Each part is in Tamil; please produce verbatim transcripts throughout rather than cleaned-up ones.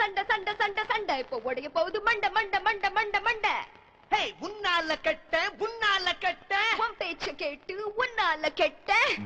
சண்டை சண்டை சண்டை சண்டை இப்போ உடைய போகுது மண்ட மண்ட மண்ட மண்ட மண்ட. ஹே உன்னால கட்ட உன்னால கட்ட உன் பேச்ச கேட்டு உன்னால கெட்ட.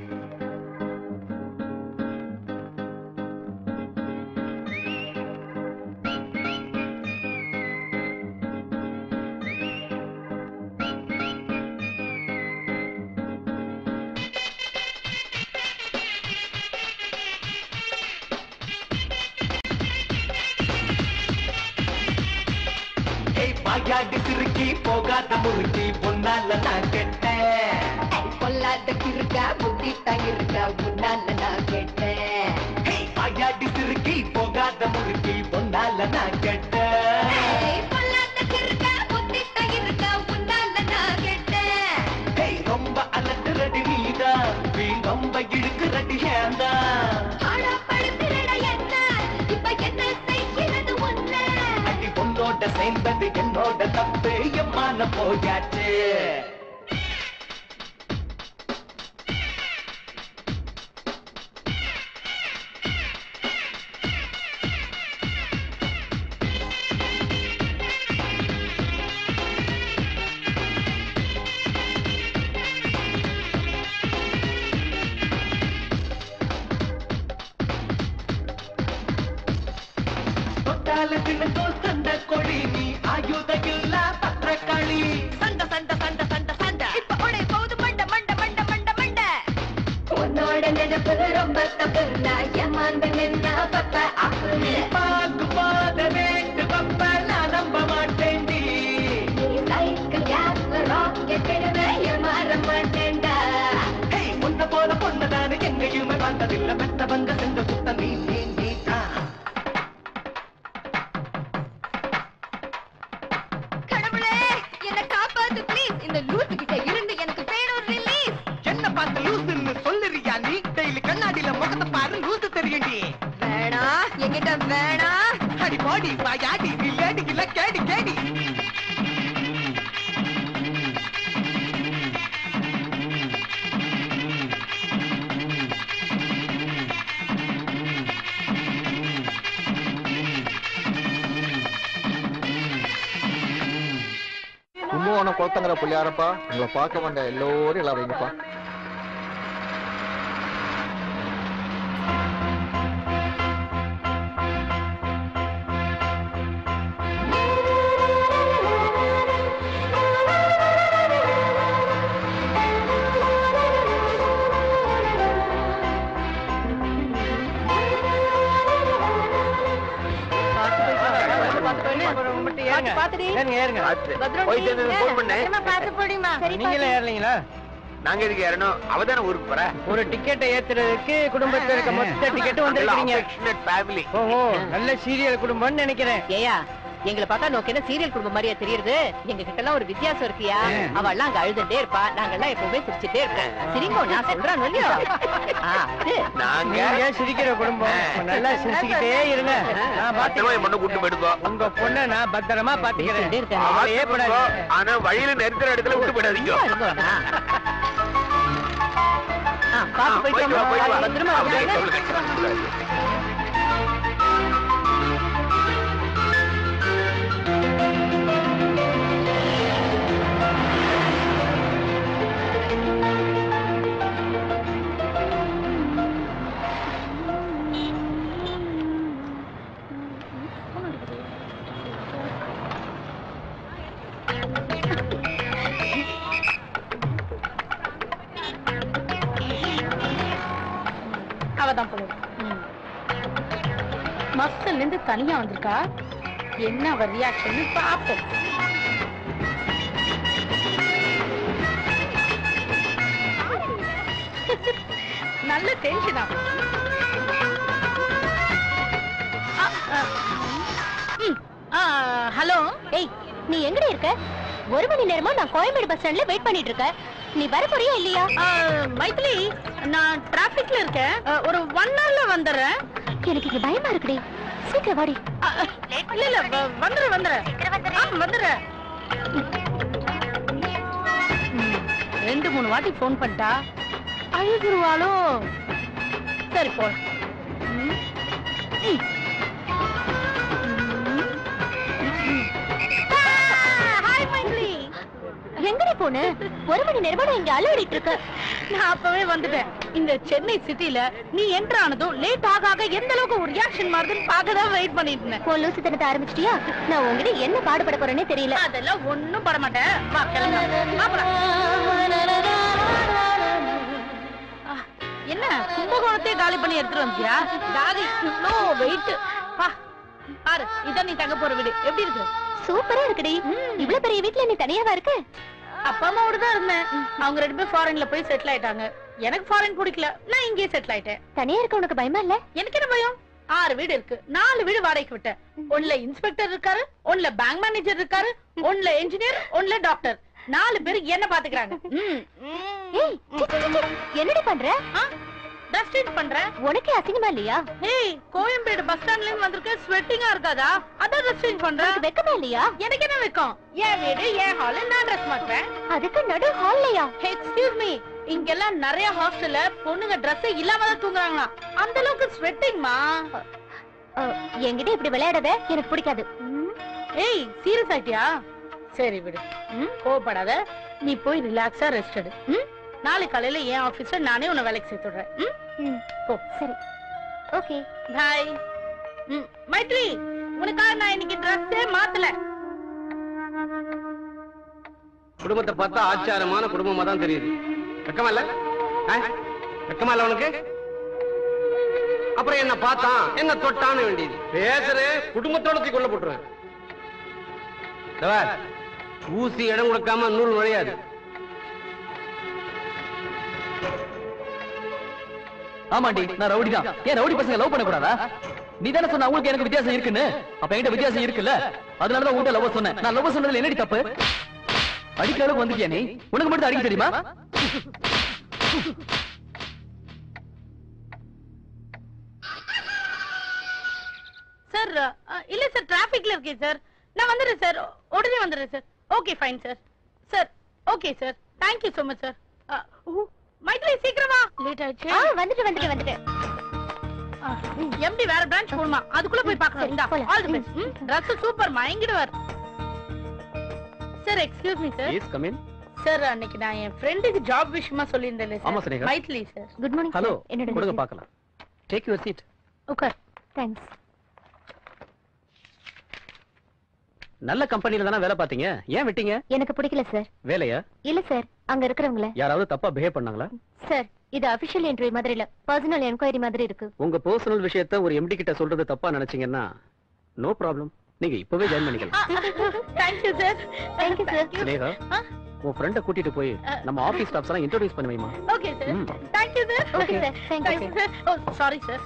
பாயாடி சிறுக்கி போகாத முறுக்கி பொன்னால நான் கெட்டேன். பொல்லாத கிருக்கா புத்தி தங்கிருக்கா உன்னால நான் கெட்டேன். பாயாடி சிறுக்கி போகாத முறுக்கி பொன்னால நான் கெட்டேன். பொல்லாத கிருக்கா புத்தி தங்கிருக்கா உன்னால நான் கெட்டேன். ரொம்ப அலட்டுறடி நீதான் நீ ரொம்ப இழுக்குறடி ஏந்தா. ஆடா படுத்துறடா என்ன இப்ப என்ன செய்கிறது ஒண்ணு. அடி உன்னோட சேர்ந்தது என்னோட தப்பு எம்மான போயாச்சு. சண்ட கொடி நீ ஆயுத இல்ல பத்திரக்காளி. சண்ட சண்ட சண்ட சண்ட சண்ட இப்ப உடைய போகுது மண்ட மண்ட மண்ட மண்ட மண்ட. உன்னோட நினைப்பு ரொம்ப தப்பு நான் ஏமாந்து நின்னா பப்ப அப்புன்னு. பாக்கு பாத வேண்டு பப்ப நான் நம்ப மாட்டேன்டி. நீ சைக்கு கேஸ்ல ராக்கெட் எடுவே ஏமாற மாட்டேன்டா. உன்ன போல பொண்ணதானு எங்கேயுமே பார்த்ததில்ல பெத்தவங்க செஞ்ச சுத்த நீ நீ நீ தான். இந்த லூசு கிட்ட இருந்து எனக்கு வேணும் ரிலீஸ். என்ன பார்த்து லூசுன்னு சொல்லுறியா நீ? டெய்லி கண்ணாடியில முகத்தை பாரு லூசு தெரியுண்டி. வேணா என்கிட்ட வேணா. அடி பாடி வாயாடி நீ லேடி இல்ல கேடி கேடி. கும்பகோணம் குளத்தங்கர பிள்ளையாரப்பா உங்களை பார்க்க வந்த எல்லோரும் எல்லாம் வைங்கப்பா. நாங்க இதுக்கு ஏறணும். அவதான ஊருக்கு போற ஒரு டிக்கெட்டை ஏத்துறதுக்கு குடும்பத்துல இருக்க மொத்த டிக்கெட் வந்துருக்கீங்க. ஓஹோ நல்ல சீரியல் குடும்பம்னு நினைக்கிறேன். ஏயா எங்களை பார்த்தா நோக்கு என்ன சீரியல் குடும்பம் மாதிரியா தெரியுது? எங்க கிட்ட எல்லாம் ஒரு வித்தியாசம் இருக்கியா? அவள்லாம் அங்க அழுதுட்டே இருப்பா, நாங்கெல்லாம் எப்பவுமே சிரிச்சுட்டே இருப்போம். சிரிங்கோ நான் சொல்றேன் இல்லையோ. நாங்க சிரிக்கிற குடும்பம். நல்லா சிரிச்சுக்கிட்டே இருங்க. கூட்டு போயிடுவோம். உங்க பொண்ணை நான் பத்திரமா பாத்துக்கிறேன். ஆனா வழியில நெருக்கிற இடத்துல விட்டு போயிடாதீங்க. பத்திரமா அவதான் போல மஸ்ல இருந்து தனியா வந்திருக்கா. என்ன அவர் ரியாக்ஷன் பாப்போம். நல்ல டென்ஷன் ஆகும். ஹலோ, ஏய் நீ எங்கடி இருக்க? ஒரு மணி நேரமா நான் கோயம்பேடு பஸ் ஸ்டாண்ட்ல வெயிட் பண்ணிட்டு இருக்கேன். நீ வர போறியா இல்லையா? மைத்திலி, நான் டிராபிக்ல இருக்கேன். ஒரு ஒன் ஹவர்ல வந்துடுறேன். எனக்கு இங்க பயமா இருக்குடி. சீக்கிரம் வாடி. இல்ல இல்ல வந்துடுறேன் வந்துடுறேன் வந்துடுறேன். ரெண்டு மூணு வாட்டி போன் பண்ணிட்டா அழுதுருவாளோ. சரி போலாம். போன ஒரு மணி நேரமா நான் இங்க அலறிட்டு இருக்கேன். நான் அப்பவே வந்துட்டேன். இந்த சென்னை சிட்டில நீ என்ட்ரு ஆனதும் லேட் ஆக ஆக எந்த அளவுக்கு ஒரு ரியாக்ஷன் மாறுதுன்னு பார்க்க தான் வெயிட் பண்ணிட்டு இருந்தேன். உன் லூசு தனத்தை ஆரம்பிச்சிட்டியா? நான் உங்ககிட்ட என்ன பாடுபட போறேன்னே தெரியல. அதெல்லாம் ஒண்ணும் பட மாட்டேன். வா கிளம்பு. வா போலாம். என்ன கும்பகோணத்தையே காலி பண்ணி எடுத்துட்டு வந்தியா? டாடி இவ்ளோ வெயிட். வா பாரு, இதான் நீ தங்க போற வீடு. எப்படி இருக்கு? சூப்பரா இருக்குடி. இவ்வளவு பெரிய வீட்ல நீ தனியாவா இருக்க? அப்பா அம்மாவோட தான் இருந்தேன். அவங்க ரெண்டு பேரும் ஃபாரின்ல போய் செட்டில் ஆயிட்டாங்க. எனக்கு ஃபாரின் பிடிக்கல, நான் இங்கேயே செட்டில் ஆயிட்டேன். தனியா இருக்க உனக்கு பயமா இல்ல? எனக்கு என்ன பயம்? ஆறு வீடு இருக்கு, நாலு வீடு வாடகைக்கு விட்டேன். ஒண்ணுல இன்ஸ்பெக்டர் இருக்காரு, ஒண்ணுல பேங்க் மேனேஜர் இருக்காரு, ஒண்ணுல இன்ஜினியர், ஒண்ணுல டாக்டர். நாலு பேரு என்ன பாத்துக்கிறாங்க. என்னடி பண்ற? டஸ்டிங் பண்றேன். உனக்கு அசிங்கமா இல்லையா? ஏய், கோயம்பேடு பஸ் ஸ்டாண்ட்ல இருந்து வந்திருக்க, ஸ்வெட்டிங்கா இருக்காதா? அதான் டஸ்டிங் பண்றேன். வெக்கமா இல்லையா? எனக்கு என்ன வெக்கம்? என் வீடு, என் ஹால், நான் ட்ரெஸ் மாத்துறேன். அதுக்கு நடு ஹால்லையா? எக்ஸ்கியூஸ் மீ, இங்கெல்லாம் நிறைய ஹாஸ்டல்ல பொண்ணுங்க ட்ரெஸ் இல்லாம தான் தூங்குறாங்களா? அந்த அளவுக்கு ஸ்வெட்டிங்மா. என்கிட்ட இப்படி விளையாடாத, எனக்கு பிடிக்காது. ஏய், சீரியஸ் ஆயிட்டியா? சரி விடு, கோவப்படாத. நீ போய் ரிலாக்ஸா ரெஸ்ட் எடு. நாளை காலையில என் ஆபீஸ்ல நானே உன்னை வேலைக்கு சேர்த்து விடுறேன். போ. சரி, ஓகே, பாய். மைத்ரி, உனக்காக நான் இன்னைக்கு ட்ரெஸ்ஸே மாத்தல. குடும்பத்தை பார்த்தா ஆச்சாரமான குடும்பமா தான் தெரியுது. வெக்கமா இல்ல? வெக்கமா இல்ல உனக்கு? அப்புறம் என்ன பார்த்தான், என்ன தொட்டான்னு வேண்டியது பேசுற குடும்பத்தோட கொள்ள போட்டுருவேன். ஊசி இடம் கொடுக்காம நூல் நுழையாது. ஆமாண்டி, நான் ரவுடி தான். ஏன் ரவுடி பசங்க லவ் பண்ண கூடாதா? நீ தானே சொன்ன உங்களுக்கு எனக்கு வித்தியாசம் இருக்குன்னு. அப்ப என்கிட்ட வித்தியாசம் இருக்குல்ல, அதனாலதான் உன்கிட்ட லவ் சொன்னேன். நான் லவ் சொன்னதுல என்னடி தப்பு? அடிக்கிற அளவுக்கு வந்துட்டியா நீ? உனக்கு மட்டும் அடிக்க தெரியுமா? சார் இல்ல சார், டிராபிக்ல இருக்கேன் சார். நான் வந்துடுறேன் சார், உடனே வந்துடுறேன் sir. Okay fine sir. Sir okay sir, thank you so much sir. Maithli சீக்கிரமா. லேட் ஆயிடுச்சு. வந்துட்டு வந்துட்டு வந்துட்டு எம்டி வேற பிரான்ச் போணுமா? அதுக்குள்ள போய் பார்க்கணும். இந்த all the best. Dress super, மயங்கிடுவார். Sir excuse me sir. Please come in. Sir அன்னைக்கு நான் என் ஃப்ரெண்டுக்கு ஜாப் விஷயமா சொல்லியிருந்தேன் ஆமா sir. Sir. Maithli sir. Good morning. Hello, என்னோட கொடுங்க பார்க்கலாம். Take your seat. Okay, thanks. நல்ல கம்பெனில தானே வேலை பாத்தீங்க, ஏன் விட்டீங்க? எனக்கு பிடிக்கல சார். வேலையா? இல்ல சார், அங்க இருக்கிறவங்கள யாராவது தப்பா பிஹேவ் பண்ணாங்களா? சார் இது அபிஷியல் இன்டர்வியூ மாதிரி இல்ல, பர்சனல் என்கொயரி மாதிரி இருக்கு. உங்க பர்சனல் விஷயத்தை ஒரு எம்டி கிட்ட சொல்றது தப்பா நினைச்சீங்கன்னா நோ ப்ராப்ளம், நீங்க இப்பவே ஜாயின் பண்ணிக்கலாம். Thank you sir. Thank you sir. Sneha, உன் ஃப்ரெண்ட கூட்டிட்டு போய் நம்ம ஆபீஸ் ஸ்டாஃப்ஸ் எல்லாம் இன்ட்ரோ듀ஸ் பண்ணி வைமா. Okay sir. Thank you sir. Okay sir, thank you sir. Oh sorry sir.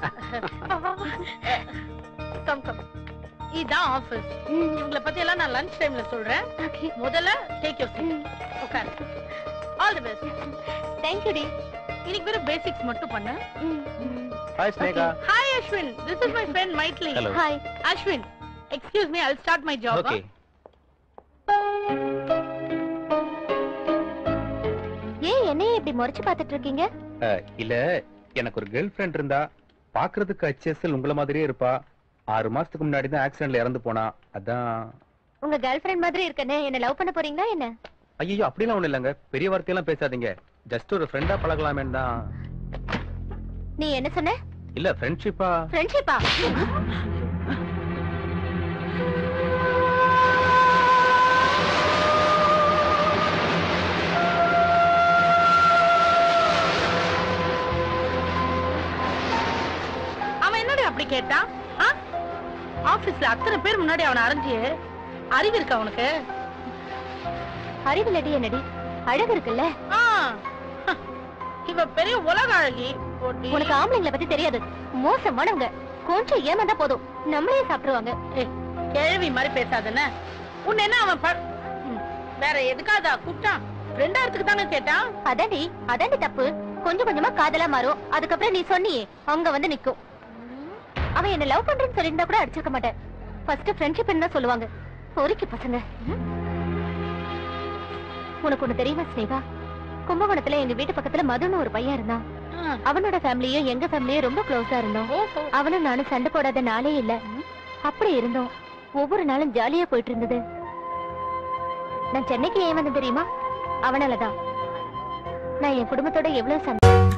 Come come. இதான் ஆபீஸ். இவங்கள பத்தி எல்லாம் நான் லஞ்ச் டைம்ல சொல்றேன். ஓகே, முதல்ல take your seat. Okay, all the best. Thank you டி. இன்னைக்கு வெறும் பேசிக்ஸ் மட்டும் பண்ணு. Hi Sneha. Hi Ashwin, this is my friend Maithli. Hello. Hi Ashwin, excuse me, I will start my job. Okay. ஏன் என்னைய இப்படி முறைச்சு பார்த்துட்டு இருக்கீங்க? இல்ல, எனக்கு ஒரு கேர்ள் ஃப்ரெண்ட் இருந்தா, பாக்குறதுக்கு ஹெச்எஸ்எல் உங்கள மாதிரியே இருப்பா. ஆறு மாசத்துக்கு முன்னாடி தான் ஆக்சிடென்ட்ல இறந்து போனா. அதான். உங்க கேர்ள் ஃப்ரெண்ட் மாதிரி இருக்கனே, என்ன லவ் பண்ண போறீங்களா என்ன? ஐயோ, அப்படிலாம் ஒண்ணு இல்லங்க. பெரிய வார்த்தையெல்லாம் பேசாதீங்க. ஜஸ்ட் ஒரு ஃப்ரெண்டா பழகலாமேன்னு தான். நீ என்ன சொன்ன? இல்ல, ஃப்ரெண்ட்ஷிப்பா. ஃப்ரெண்ட்ஷிப்பா? அவன் என்னடி அப்படி கேட்டான்? ஆபீஸ்ல அத்தனை பேர் முன்னாடி அவனை அரைஞ்சி அறிவு இருக்கா அவனுக்கு? அறிவில்லடி என்னடி, அழகு இருக்குல்ல. இவ பெரிய உலக அழகி. உனக்கு ஆம்பளைங்களை பத்தி தெரியாது, மோசமானவங்க. கொஞ்சம் ஏமாந்தா போதும் நம்மளே சாப்பிடுவாங்க. கேள்வி மாதிரி பேசாதன்னு. உன்ன என்ன அவன் வேற எதுக்காதா கூப்பிட்டான்? ரெண்டாயிரத்துக்கு தானே கேட்டான். அதாண்டி அதாண்டி தப்பு. கொஞ்சம் கொஞ்சமா காதலா மாறும், அதுக்கப்புறம் நீ சொன்னியே அங்க வந்து நிக்கும். அவன் என்ன லவ் பண்றேன்னு சொல்லியிருந்தா கூட அடிச்சிருக்க மாட்டேன். ஃபர்ஸ்ட் ஃப்ரெண்ட்ஷிப் என்ன சொல்லுவாங்க, பொறுக்கி பசங்க. உனக்கு ஒண்ணு தெரியுமா ஸ்னேகா, கும்பகோணத்துல எங்க வீட்டு பக்கத்துல மதுன்னு ஒரு பையன் இருந்தான். அவனோட ஃபேமிலியும் எங்க ஃபேமிலியும் ரொம்ப க்ளோஸா இருந்தோம். அவனும் நானும் சண்டை போடாத நாளே இல்ல. அப்படி இருந்தோம், ஒவ்வொரு நாளும் ஜாலியா போயிட்டு இருந்தது. நான் சென்னைக்கு ஏன் வந்தேன் தெரியுமா? அவனாலதான் நான் என் குடும்பத்தோட எவ்வளவு சந்தோஷம்